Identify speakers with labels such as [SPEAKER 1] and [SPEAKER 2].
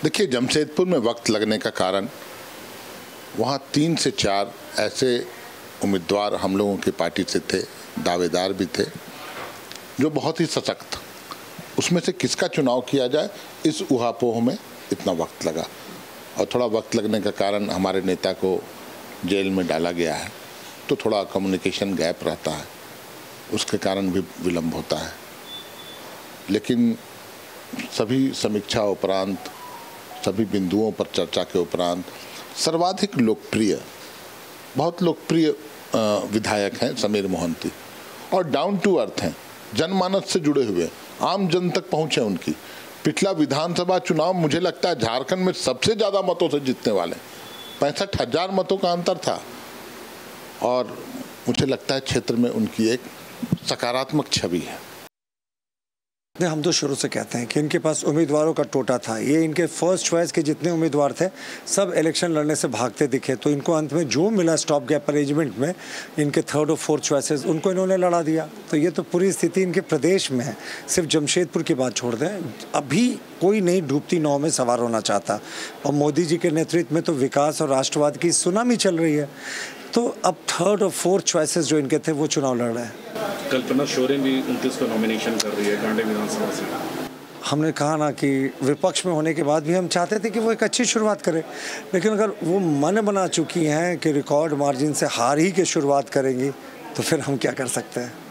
[SPEAKER 1] देखिए, जमशेदपुर में वक्त लगने का कारण वहाँ 3 से 4 ऐसे उम्मीदवार हम लोगों की पार्टी से थे, दावेदार भी थे, जो बहुत ही सशक्त। उसमें से किसका चुनाव किया जाए, इस उहापोह में इतना वक्त लगा। और थोड़ा वक्त लगने का कारण हमारे नेता को जेल में डाला गया है, तो थोड़ा कम्युनिकेशन गैप रहता है, उसके कारण भी विलम्ब होता है। लेकिन सभी समीक्षा उपरांत, सभी बिंदुओं पर चर्चा के उपरांत सर्वाधिक लोकप्रिय, बहुत लोकप्रिय विधायक हैं समीर मोहंती, और डाउन टू अर्थ हैं, जनमानस से जुड़े हुए, आम जन तक पहुँचे उनकी। पिछला विधानसभा चुनाव मुझे लगता है झारखंड में सबसे ज़्यादा मतों से जीतने वाले, 65,000 मतों का अंतर था। और मुझे लगता है क्षेत्र में उनकी एक सकारात्मक छवि है।
[SPEAKER 2] हम तो शुरू से कहते हैं कि इनके पास उम्मीदवारों का टोटा था। ये इनके फर्स्ट चॉइस के जितने उम्मीदवार थे सब इलेक्शन लड़ने से भागते दिखे, तो इनको अंत में जो मिला स्टॉप गैप अरेंजमेंट में, इनके थर्ड और फोर्थ चॉइसेस, उनको इन्होंने लड़ा दिया। तो ये तो पूरी स्थिति इनके प्रदेश में है। सिर्फ जमशेदपुर की बात छोड़ दें, अभी कोई नहीं डूबती नाव में सवार होना चाहता, और मोदी जी के नेतृत्व में तो विकास और राष्ट्रवाद की सुनामी चल रही है। तो अब थर्ड और फोर्थ चॉइसेस जो इनके थे वो चुनाव लड़ रहे हैं।
[SPEAKER 3] कल्पना सोरेन भी 29 को नॉमिनेशन कर रही है कांडे विधानसभा से।
[SPEAKER 2] हमने कहा ना कि विपक्ष में होने के बाद भी हम चाहते थे कि वो एक अच्छी शुरुआत करे, लेकिन अगर वो मन बना चुकी हैं कि रिकॉर्ड मार्जिन से हार ही के शुरुआत करेंगी, तो फिर हम क्या कर सकते हैं।